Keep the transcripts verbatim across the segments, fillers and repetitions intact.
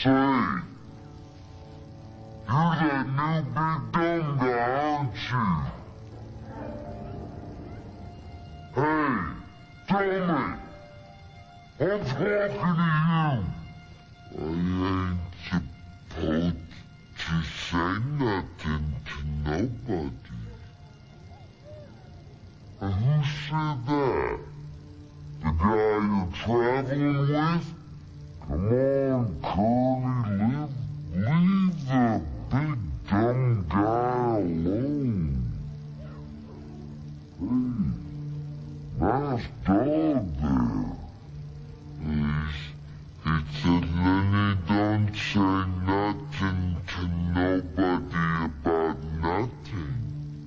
Say, you're that new big dumb guy, aren't you? Hey, tell me, I'm talking to you. I ain't supposed to say nothing to nobody. And who said that? The guy you're traveling with? Come on, Curly, leave, leave the big dumb guy alone. Hey, nice dog there. He's, he said, Lenny, don't say nothing to nobody about nothing.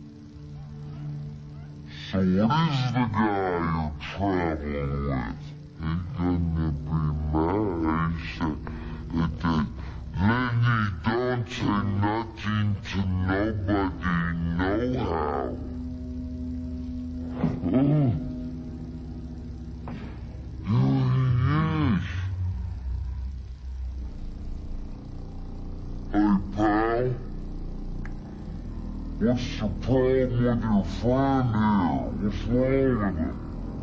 So what is the guy you're traveling with? He's gonna be mad. He said, it said, Lenny, don't say nothing to nobody, nohow. Oh, here he is. Hey, pal. What's the problem with your friend here? What's wrong with him?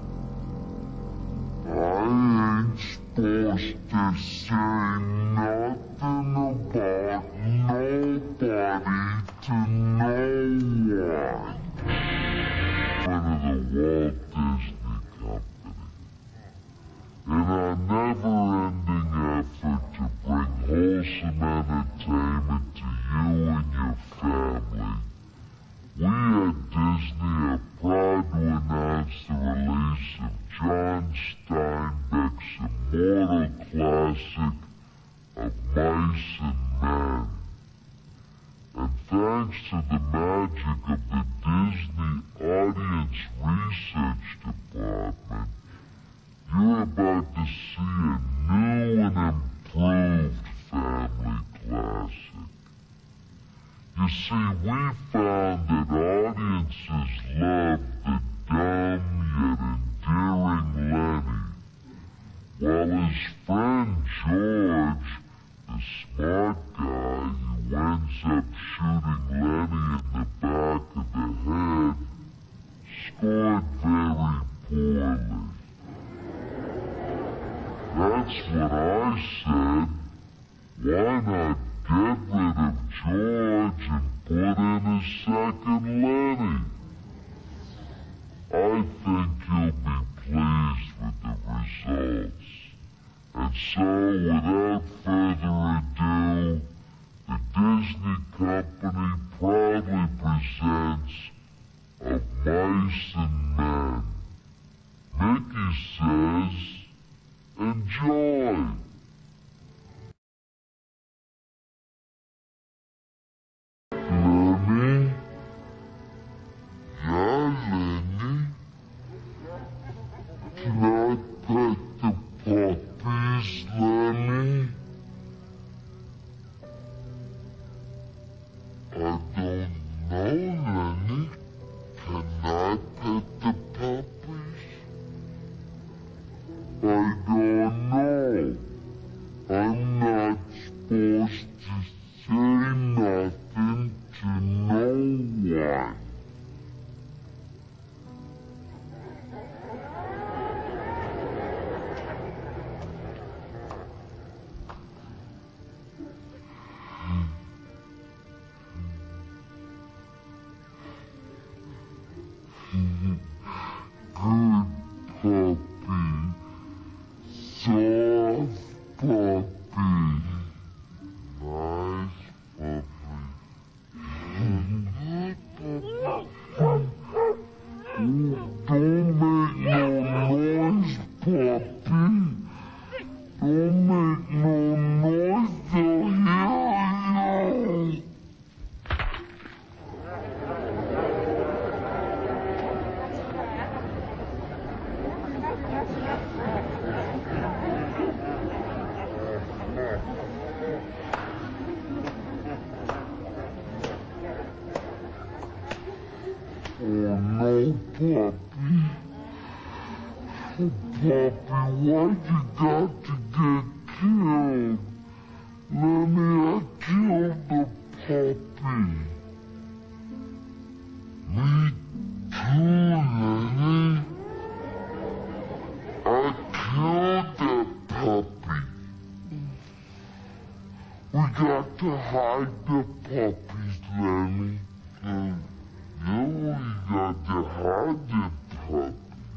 I ain't supposed to say nothing about nobody to no one. In front of the Walt Disney Company. In a never-ending effort to bring wholesome entertainment to you and your family, we at Disney are proud to announce the release of John Steinbeck's immortal classic of Mice and Men. And thanks to the magic of the Disney Audience Research Department, you're about to see a new and improved family classic. You see, we found that audiences love the dumb yet endearing Lenny, while his friend George, the smart guy who ends up shooting Lenny in the back of the head, scored very poorly. That's what I said. Why not get rid of George and put in a second Lenny? I think you'll be pleased with the results. And so, without further ado, the Disney Company proudly presents Of Mice and Men. Mickey says, enjoy! Lenny? Yeah, Lenny? Can I pet the puppies, Lenny? I don't know, Lenny. Can I pet the puppies? I don't know. I'm not supposed to say nothing to no one. Good puppy. Soft puppy. Nice puppy. Good puppy. Don't make no noise, puppy. Don't make no noise, they'll hear you. Oh no, puppy. Oh, puppy, why'd you got to get killed? Lenny, I killed the puppy. Me too, Lenny. I killed that puppy. We got to hide the puppies, Lenny. And you, we got to hide the puppies.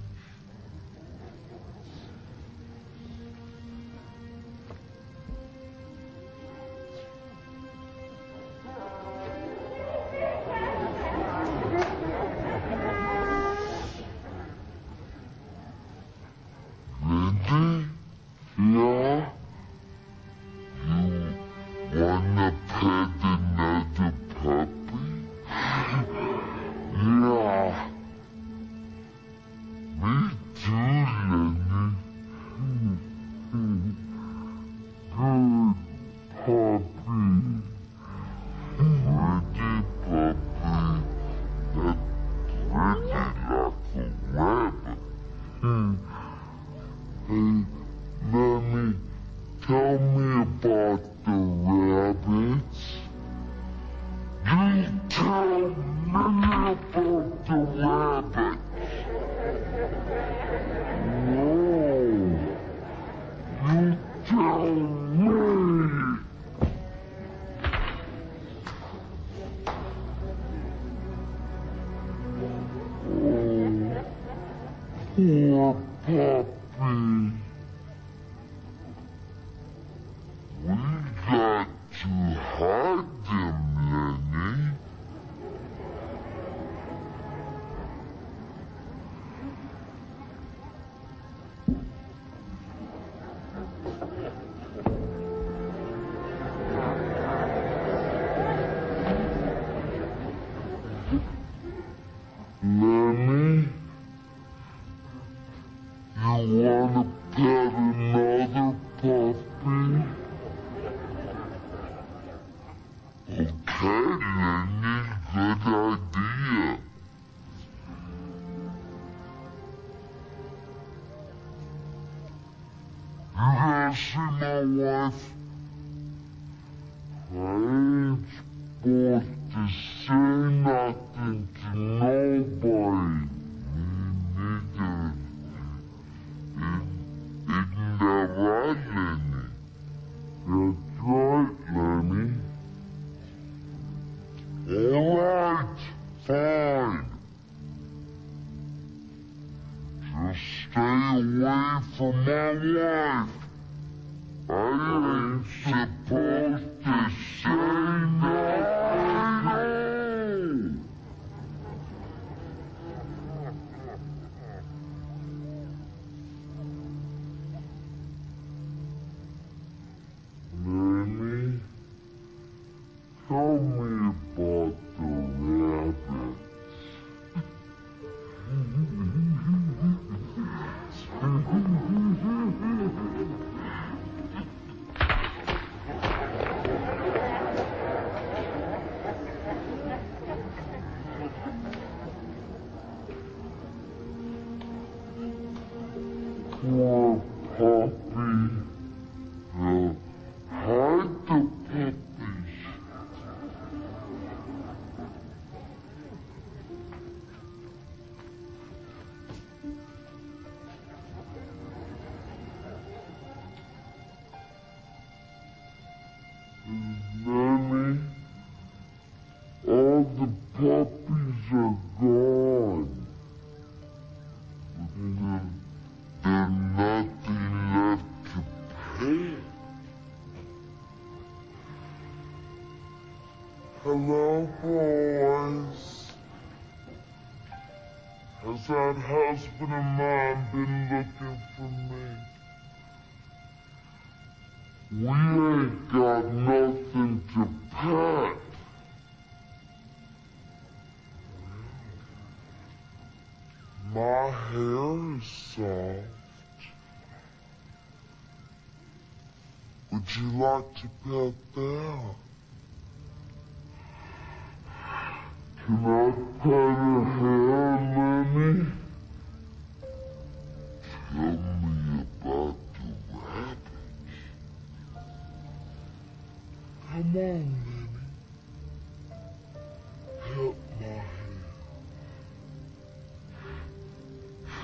Lindy? Yeah? You wanna pet another puppy? Yeah. Me too, Lenny. Good puppy. Pretty puppy. That's pretty like a rabbit. Hey, Lenny, tell me about the rabbits. You tell me about the rabbits. No, you tell me. Oh, poor puppy. We got to hide them, Lenny. Lenny, you wanna pet another puppy? Okay, Lenny, good idea. You gonna see my wife? I ain't supposed to say nothing to nobody. Me neither. Isn't that right, Lenny? That's right, Lenny. All right, fine. Just stay away from my wife. I ain't supposed to say nothing. Lenny, tell me about the rabbits. Poor puppy. Uh, hide the puppies. Lenny, all the puppies are gone. There's nothing left to pet. Hello, boys. Has that husband of mine been looking for me? We ain't got nothing to pet. My hair is soft. Would you like to pet that? Can I pet her hair, Lenny? Tell me about the rabbits.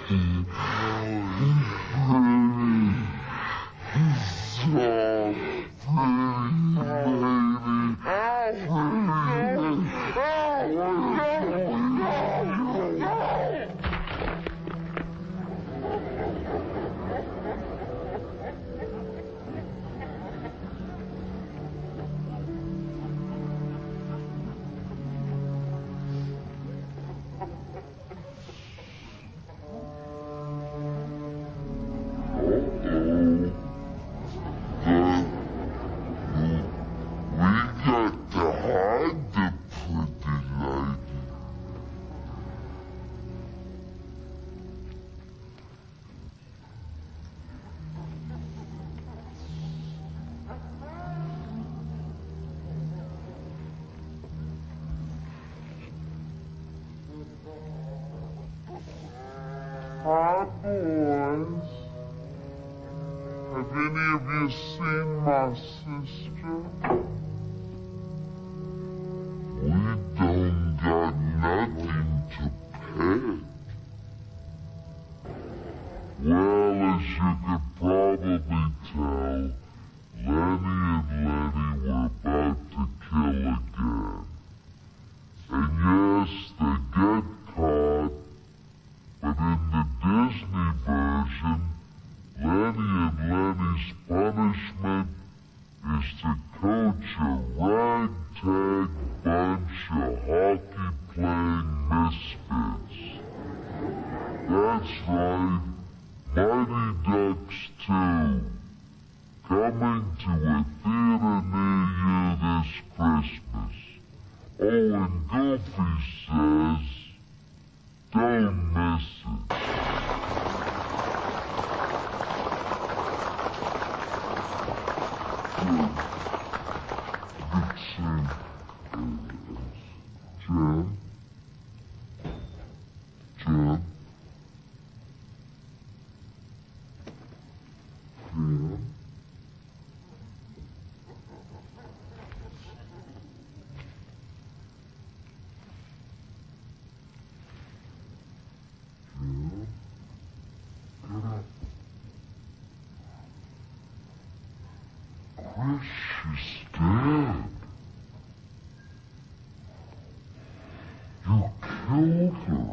Hi, boys. Have any of you seen my sister? We don't got nothing to pet. Well, as you could probably tell, Lenny and Lenny were about to kill again. And yes, they get caught, but in the Disney version, Lenny and Lenny's punishment is to coach a ragtag bunch of hockey-playing misfits. That's right, Mighty Ducks two, coming to a theater near you this Christmas. Oh, and Goofy says, don't miss it. Good. Good scene. Jen? Jen? Jen? Chris, she's dead. You killed her.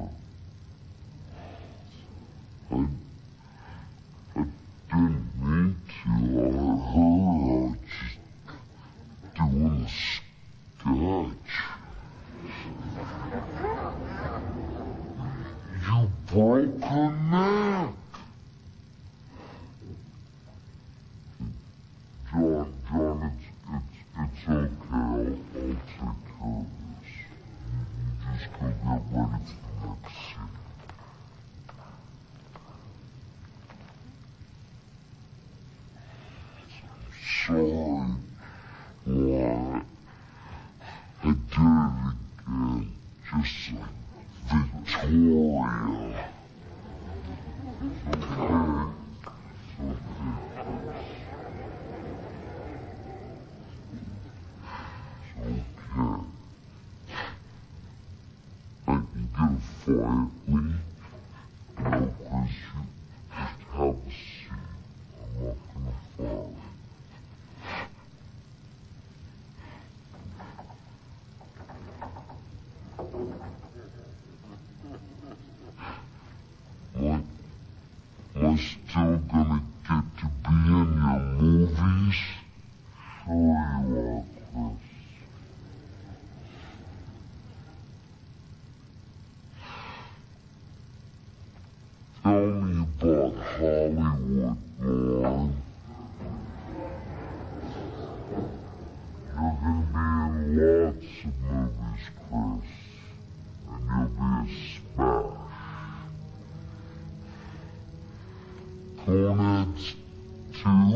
I, I didn't mean to or her. I was just doing a sketch. You broke her neck. John, John, it's, it's, it's okay. I'll, I'll take care of this. You just go get ready for the next scene. Sorry. What? I did it again. Just like Victoria. It's okay. It's okay. I can get it quietly. No, Chris, you just have a seat. I'm not gonna fire you. What? Am I still gonna get to be in your movies? Sure you are, Chris. Tell me about Hollywood, Lauren. You're gonna be in lots of movies, Chris. And you'll be a smash. Coneheads two?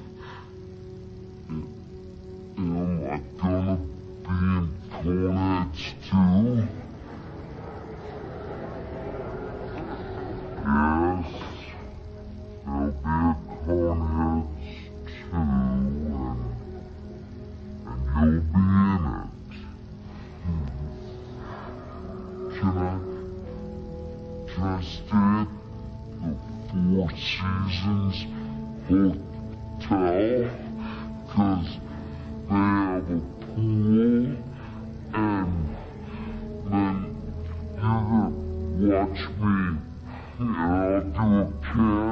Am I gonna be in Coneheads two? Yes, there'll be a Coneheads two, and, and you'll be in it. Hmm. Can I, can I stay at Four Seasons Hotel, because they have a pool, and then you're gonna watch me, and I'll do a cameo.